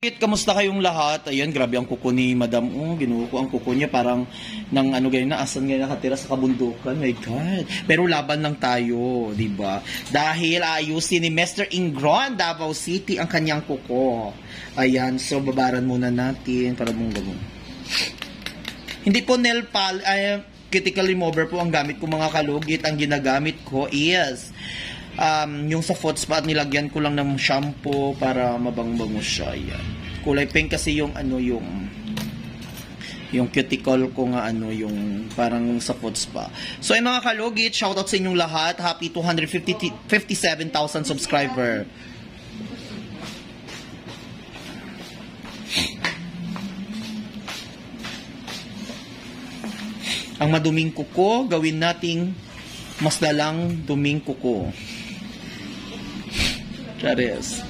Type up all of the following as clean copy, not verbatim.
Kamusta kayong lahat? Ayan, grabe ang kuko ni Madam. Oh, ginuho ko ang kuko niya parang nang ano ganyan na asan ganyan nakatira sa kabundukan. My God. Pero laban lang tayo, 'di ba? Dahil ayusin ni Mr. Ingron Davao City ang kanyang kuko. Ayan, so babaran muna natin para mong gawin. Hindi po nail cuticle remover po ang gamit ko mga kalugit. Ang ginagamit ko is yung sa foot spot nilagyan ko lang ng shampoo para mabangbango siya. Ayan. Kulay pink kasi yung ano yung cuticle ko nga yung parang sa foot spa. So ay mga kalugit, shoutout sa inyong lahat. Happy 257,000 subscriber. Ang maduming kuko, gawin nating mas lalang duming kuko. Charis.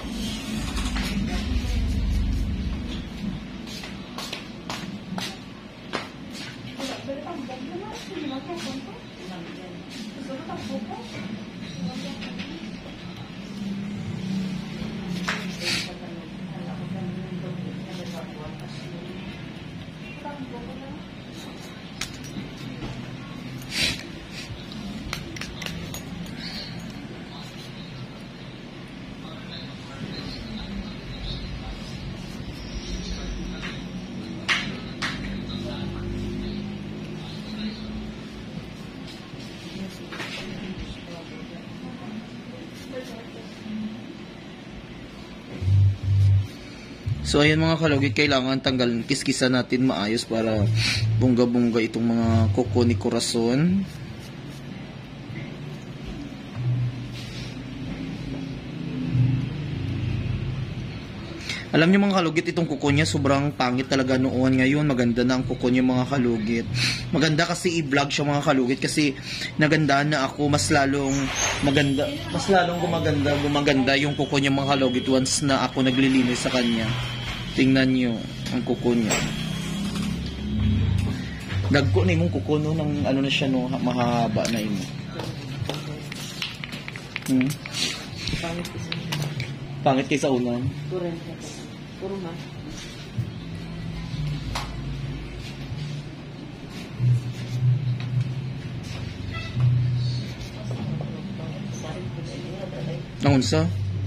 So ayan mga kalugit, kailangan tanggalin, kiskisan natin maayos para bongga-bongga itong mga kuko ni Corazon. Alam niyo mga kalugit, itong kuko niya sobrang pangit talaga noon. Ngayon maganda na ang kuko niya mga kalugit. Maganda kasi i-vlog siya mga kalugit kasi nagandaan na ako, mas lalong gumaganda yung kuko niya mga kalugit once na ako naglilinis sa kanya. Tingnan niyo ang kuko niya. Dagko na imong kuko no, ng ano na siya no, mahaba na imo. Pangit kaysa una. Puro ma. Naunsa?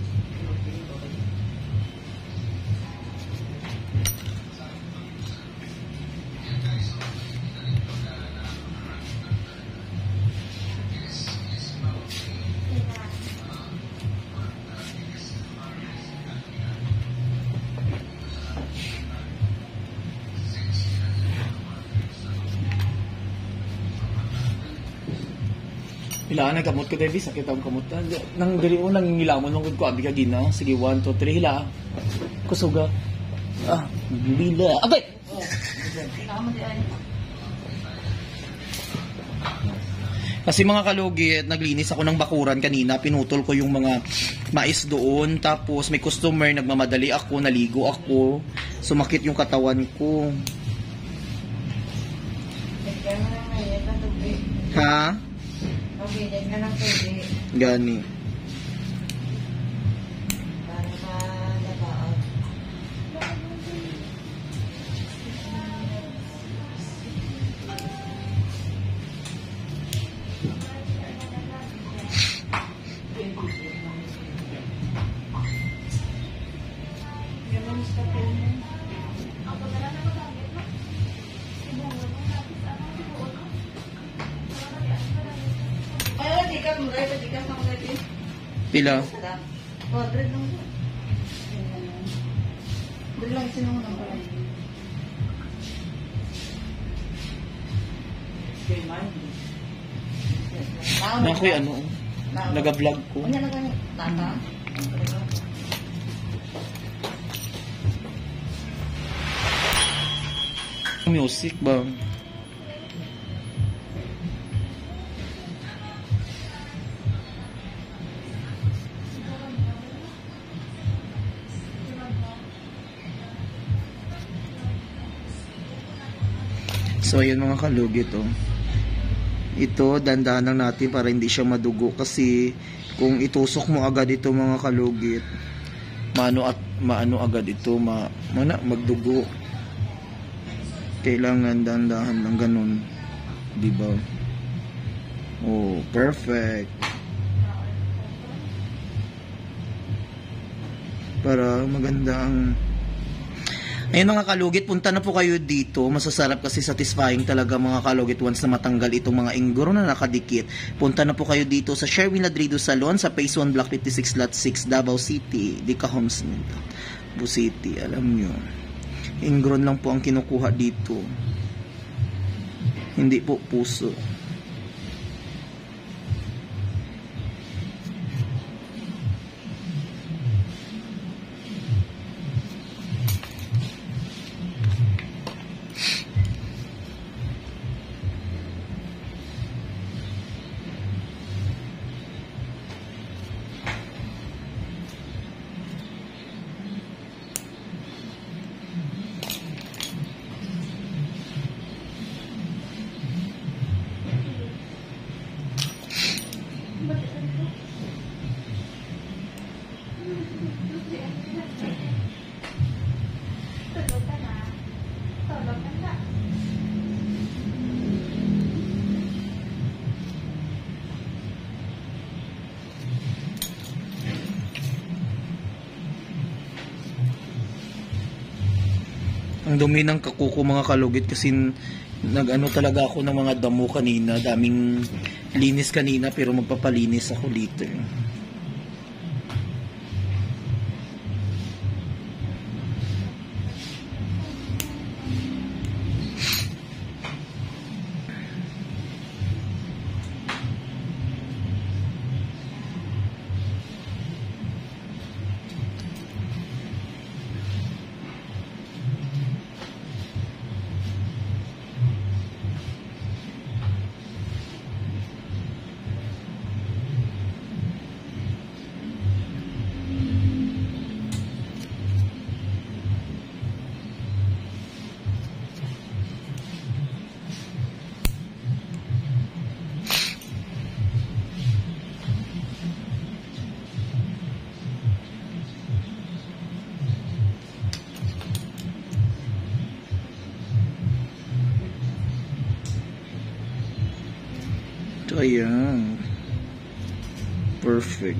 Hilaan na kamot ko, Debbie. Sakit ang kamot. Nang gali mo, nang nilamon mong ko. Abi ka gina. Sige, 1, 2, 3. Hila. Kusuga. Bila. Abay! Kasi mga kalugit, naglinis ako ng bakuran kanina. Pinutol ko yung mga mais doon. Tapos may customer, nagmamadali ako. Naligo ako. Sumakit yung katawan ko. Ha? Okay, dyan ka ng tubig. Gani. Para malabaan. Pila? Oh, dread lang. Dread lang sinungan ng pala. Nakoy ano? Naga-vlog ko. Ano na ganyan? Tata? Music ba? So ayan mga kalugit ito dandahan lang natin para hindi siya madugo kasi kung itusok mo agad ito mga kalugit maano agad ito, magdugo. Kailangan dahan-dahan lang ganun. Di ba? Oh, perfect. Para maganda ang... Ayun mga kalugit, punta na po kayo dito. Masasarap kasi satisfying talaga mga kalugit once na matanggal itong mga ingguro na nakadikit. Punta na po kayo dito sa Sherwin Ladrido Salon sa Phase 1 Block 56 Lot 6 Davao City, Dica Homes, Davao City. Alam nyo, ingron lang po ang kinukuha dito. Hindi po puso. Ang dumi ng kakuko mga kalugit kasi nag-ano talaga ako ng mga damo kanina. Daming linis kanina pero magpapalinis ako dito. So, ayan. Perfect.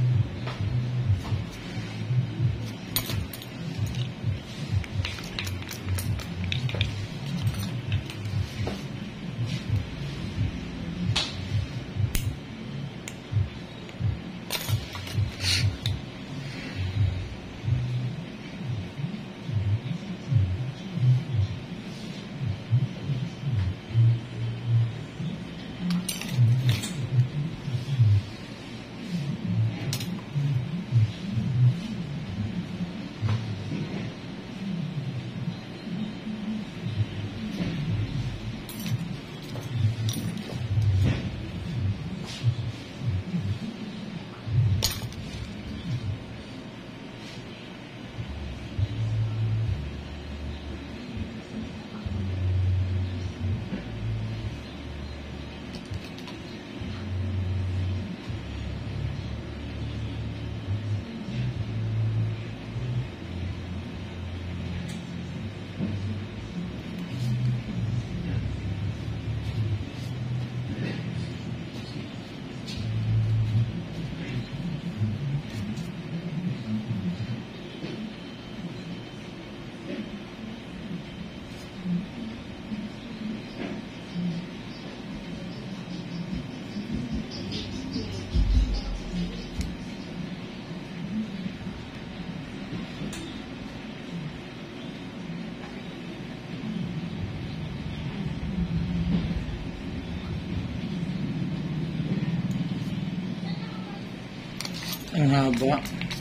Ang haba.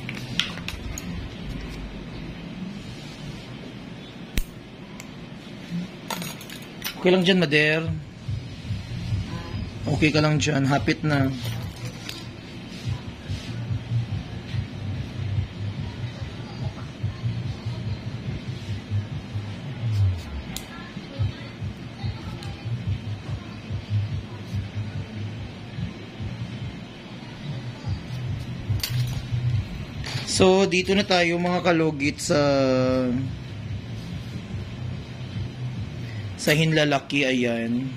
Okay lang dyan, Mader. Okay ka lang dyan. Hapit na. So, dito na tayo mga kalugit sa hinlalaki, ayan.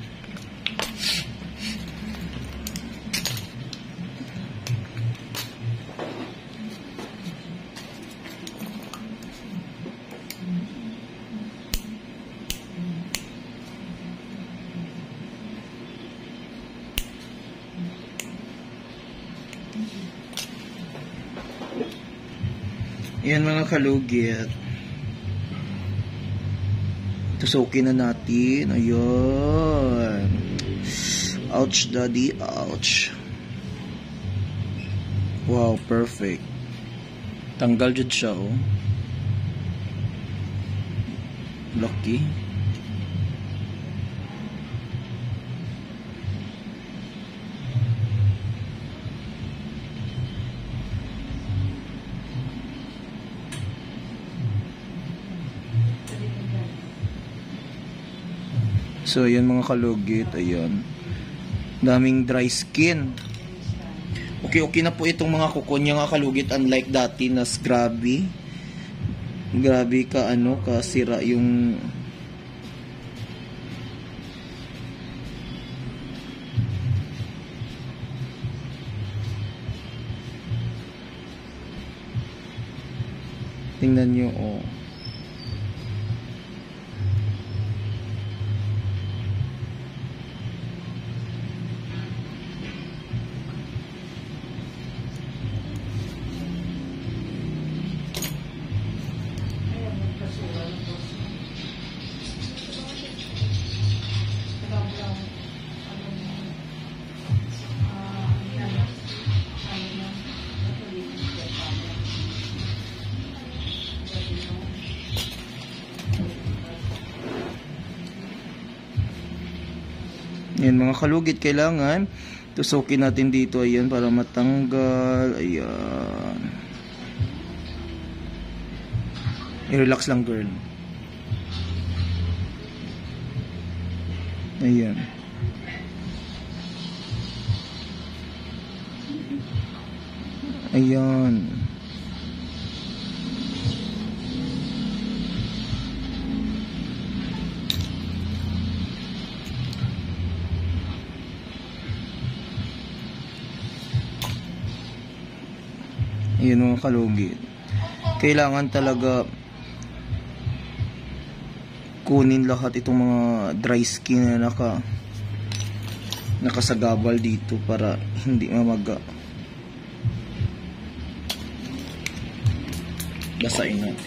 Ayan mga kalugit. Tusukin na natin. Ayan. Ouch, daddy. Ouch. Wow, perfect. Tanggal dyan siya, oh. Lucky. So, ayan mga kalugit, ayan. Daming dry skin. Okay na po itong mga kuko niya mga kalugit, unlike dati na grabe. Grabe ka, kasira yung... Tingnan nyo, oh. Yan mga kalugit, kailangan tusukin natin dito, ayan, para matanggal. Ayan. I-relax lang, girl. Ayan. Ayan. Ayan mga kalugit. Kailangan talaga kunin lahat itong mga dry skin na nakasagabal dito para hindi mamaga. Basahin natin.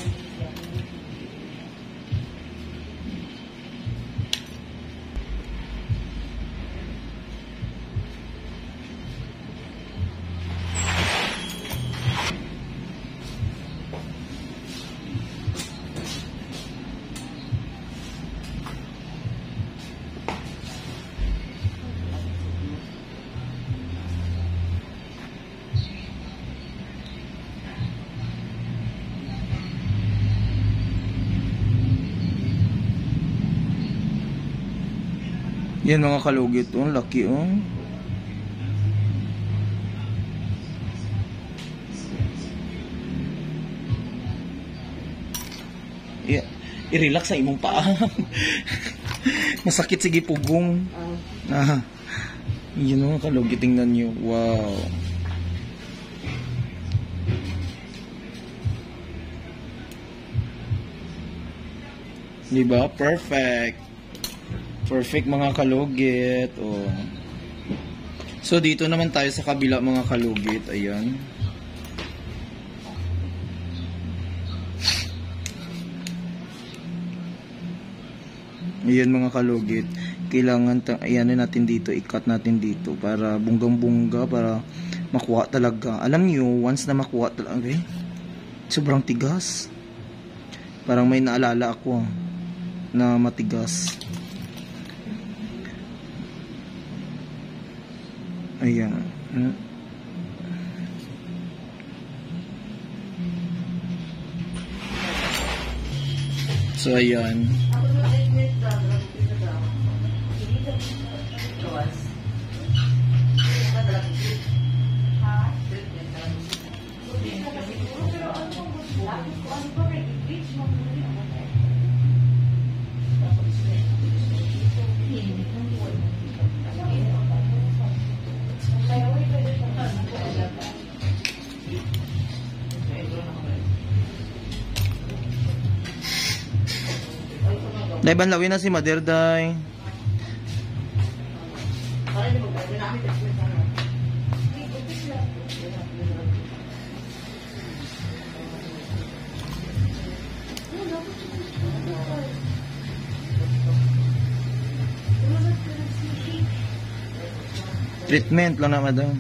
Yan mga kalugit, oh, laki, oh. Yeah. I-relax sa imong paa. Masakit, sige, pugong. Yun mga kalugit, tingnan nyo. Wow. Diba? Perfect. Perfect mga kalugit. Oh. So dito naman tayo sa kabila mga kalugit. Ayan. Ayan mga kalugit. Kailangan ayan natin dito, i-cut natin dito para bunggang-bungga, para makuha talaga. Alam niyo, once na makuha talaga, sobrang tigas. Parang may naalala ako na matigas. Ayan. So, ayan. Day banlawin na si Mother Day. Treatment lang na madam.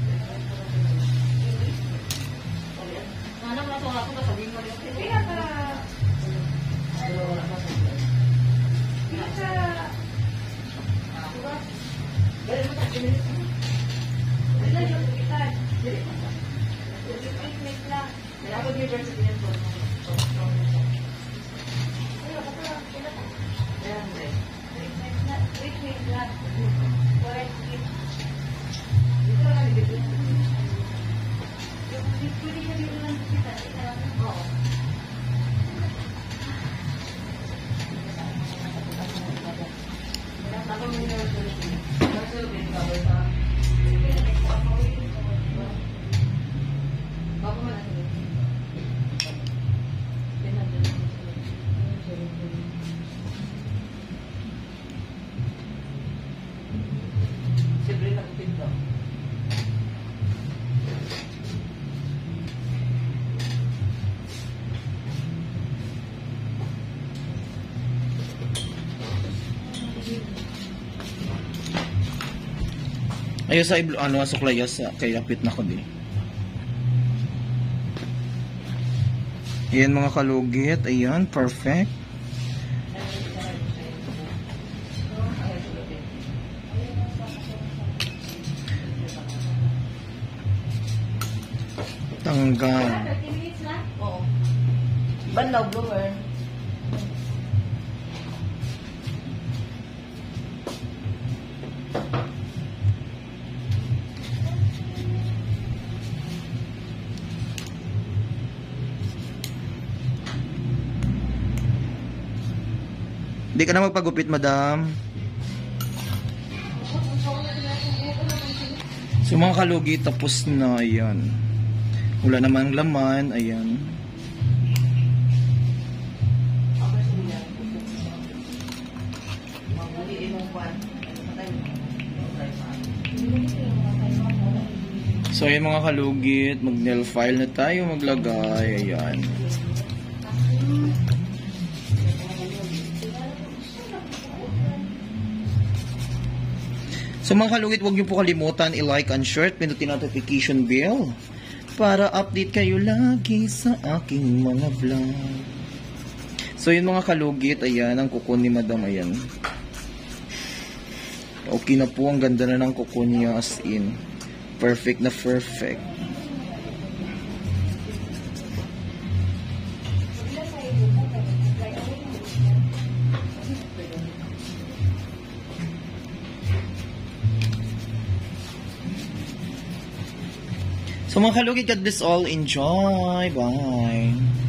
Ayo sa ano suklaya sa kay lapit na ko di. Ayan mga kalugit, ayan, perfect. Tanggal. Oo. Banlaw blower. Hindi ka na magpagupit, madam. So mga kalugi, tapos na, ayan. Wala namang laman, ayan. So ayan mga kalugit, mag-nail file na tayo maglagay, ayan. So mga kalugit, huwag niyo po kalimutan i-like and share, pinutin notification bell para update kayo lagi sa aking mga vlog. So yun mga kalugit, ayan ang kuko ni madam, ayan. Okay na po, ang ganda na ng kuko niya, as in. Perfect na perfect. So mga kalugit, God bless all. Enjoy. Bye.